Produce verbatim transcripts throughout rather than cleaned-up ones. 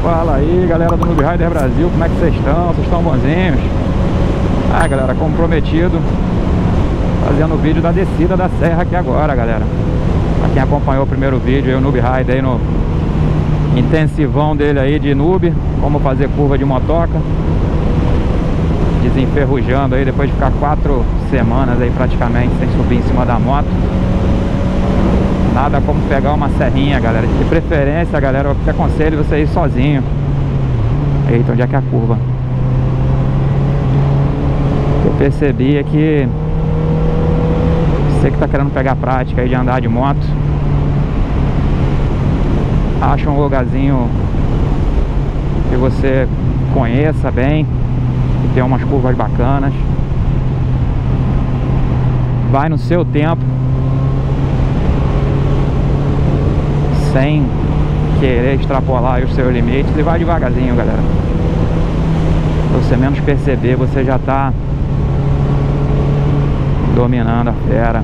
Fala aí, galera do Noob Rider Brasil, como é que vocês estão? Vocês estão bonzinhos? Ah, galera, como prometido, fazendo o vídeo da descida da serra aqui agora, galera. Pra quem acompanhou o primeiro vídeo aí, o Noob Rider aí no intensivão dele aí de noob, como fazer curva de motoca, desenferrujando aí depois de ficar quatro semanas aí praticamente sem subir em cima da moto. Nada como pegar uma serrinha, galera. De preferência, galera, eu te aconselho você ir sozinho. Eita, onde é que é a curva? O que eu percebi é que você que tá querendo pegar prática aí de andar de moto, acha um lugarzinho que você conheça bem, que tem umas curvas bacanas. Vai no seu tempo, sem querer extrapolar os seus limites, e vai devagarzinho, galera. Pra você menos perceber, você já tá dominando a fera.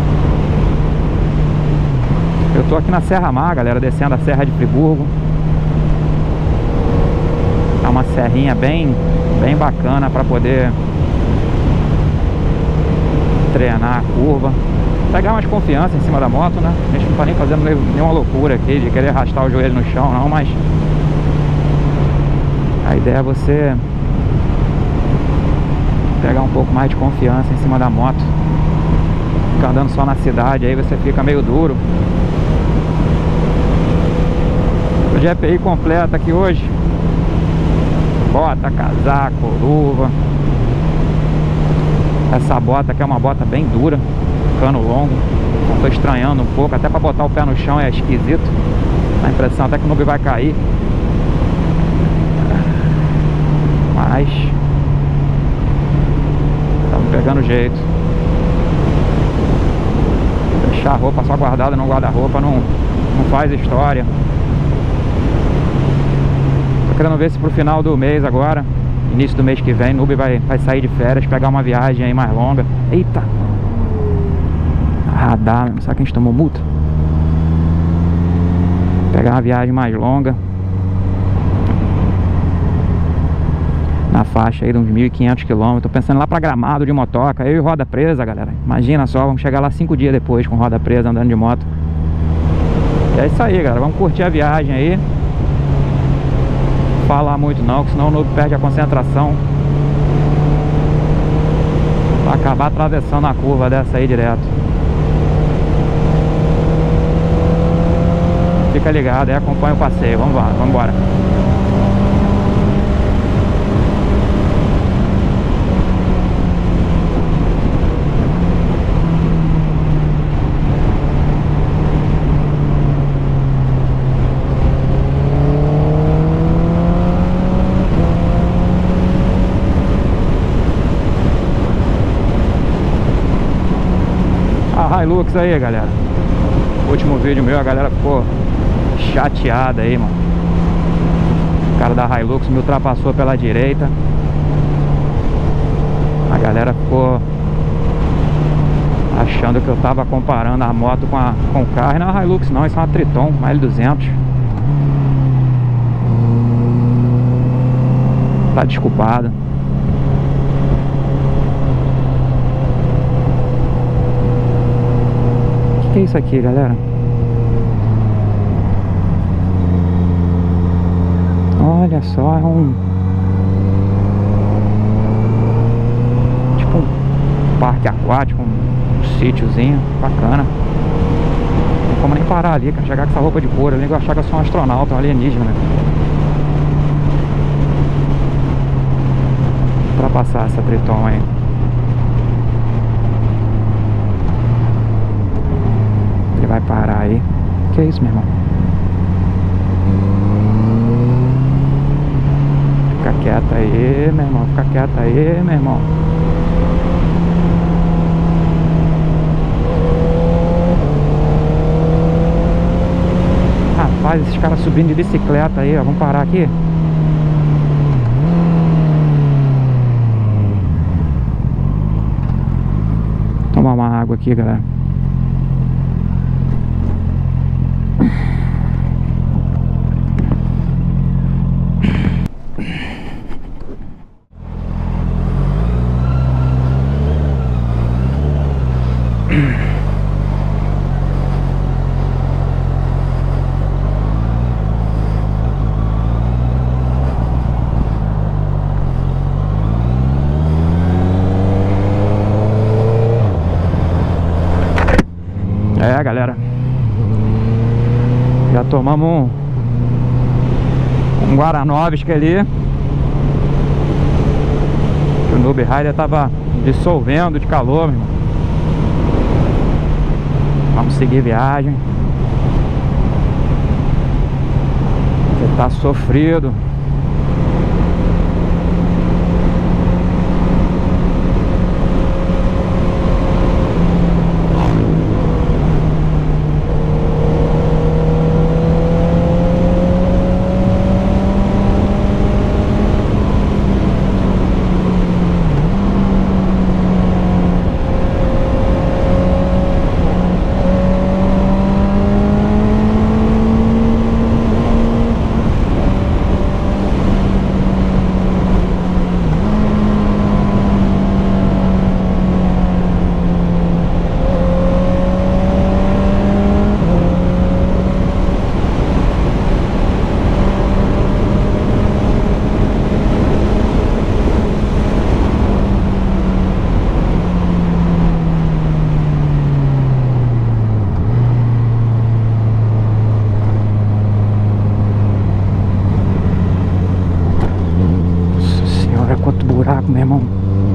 Eu tô aqui na Serra Mar, galera, descendo a Serra de Friburgo. É uma serrinha bem, bem bacana para poder treinar a curva, pegar mais confiança em cima da moto, né? A gente não tá nem fazendo nenhuma loucura aqui de querer arrastar o joelho no chão, não, mas a ideia é você pegar um pouco mais de confiança em cima da moto. Ficar andando só na cidade, aí você fica meio duro. O G P I completa aqui hoje: bota, casaco, luva. Essa bota aqui é uma bota bem dura, cano longo. Não tô estranhando um pouco, até pra botar o pé no chão é esquisito. A impressão até que o noob vai cair, mas estamos pegando jeito. Deixar a roupa só guardada no guarda-roupa não, não faz história. Tô querendo ver se pro final do mês agora, início do mês que vem, noob vai, vai sair de férias, pegar uma viagem aí mais longa. Eita! Radar, será que a gente tomou multa? Pegar uma viagem mais longa, na faixa aí de uns mil e quinhentos quilômetros. Tô pensando lá pra Gramado de motoca, eu e roda presa, galera. Imagina só, vamos chegar lá cinco dias depois com roda presa andando de moto. E é isso aí, galera, vamos curtir a viagem aí. Falar muito não, que senão o noob perde a concentração. Vai acabar atravessando a curva dessa aí direto. Fica ligado aí, acompanha o passeio. Vamos lá, vamos embora. A Hilux aí, galera. Último vídeo meu, a galera ficou chateada aí, mano. O cara da Hilux me ultrapassou pela direita. A galera ficou achando que eu tava comparando a moto com, a, com o carro. E não é a Hilux não, isso é uma Triton, uma L duzentos. Tá desculpado. O que é isso aqui, galera? Olha só, é um tipo um parque aquático, um, um sítiozinho bacana. Não tem como nem parar ali, cara. Chegar com essa roupa de couro ali, eu achar que eu sou um astronauta, um alienígena. Pra passar essa Triton aí. Ele vai parar aí. Que é isso, meu irmão? Fica quieto aí, meu irmão. Fica quieto aí, meu irmão. Rapaz, esses caras subindo de bicicleta aí, ó. Vamos parar aqui. Tomar uma água aqui, galera. tomamos um, um Guaranovski ali. O Noob Rider tava dissolvendo de calor, meu irmão. Vamos seguir viagem. Você tá sofrido. Quanto buraco, meu irmão.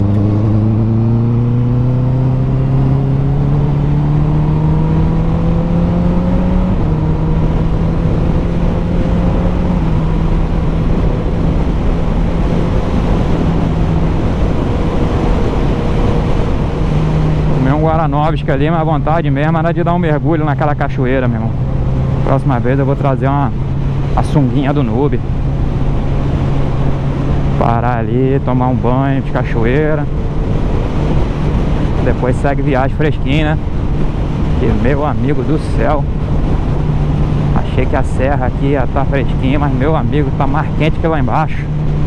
Tomei um Guaranovski ali, mas a vontade mesmo era de dar um mergulho naquela cachoeira, meu irmão. Próxima vez eu vou trazer uma a sunguinha do Noob. Parar ali, tomar um banho de cachoeira. Depois segue viagem fresquinho, né? Que meu amigo do céu, achei que a serra aqui ia estar fresquinha, mas meu amigo, tá mais quente que lá embaixo.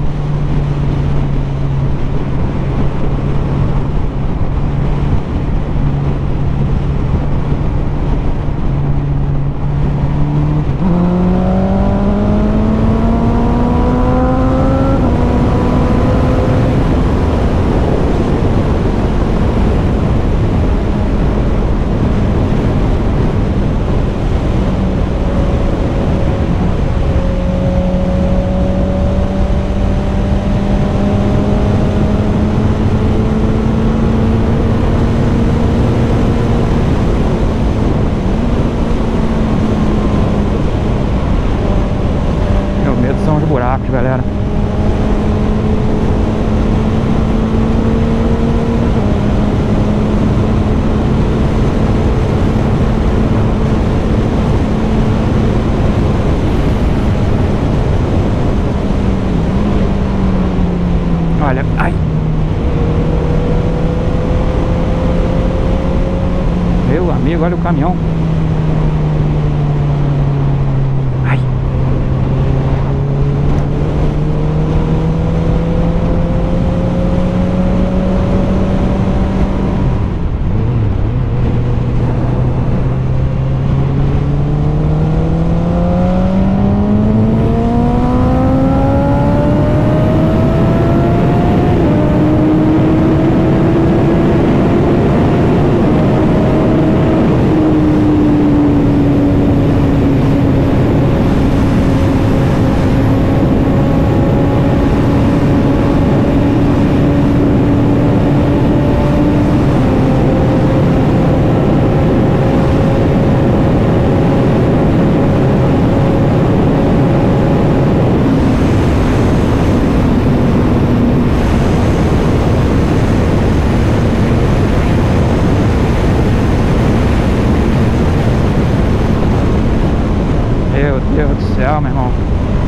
São os buracos, galera. Olha, ai. Meu amigo, olha o caminhão. Meu Deus do céu, meu irmão.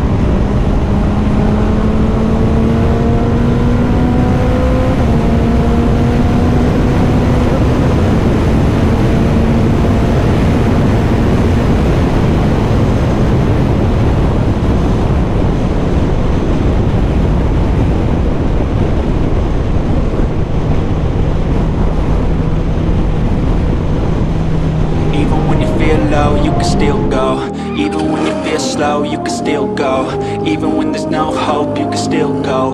You can still go, even when you feel slow, you can still go, even when there's no hope, you can still go.